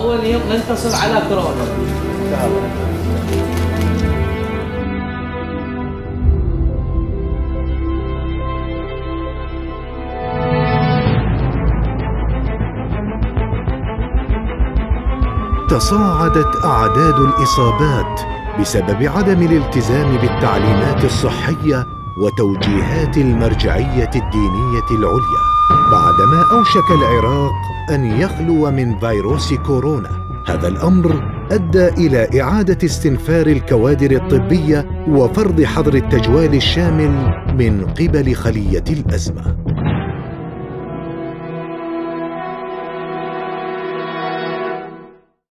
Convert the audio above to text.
أول يوم ننتصر على كورونا. تصاعدت أعداد الإصابات بسبب عدم الالتزام بالتعليمات الصحية وتوجيهات المرجعية الدينية العليا، بعدما أوشك العراق أن يخلو من فيروس كورونا. هذا الأمر أدى إلى إعادة استنفار الكوادر الطبية وفرض حظر التجوال الشامل من قبل خلية الأزمة.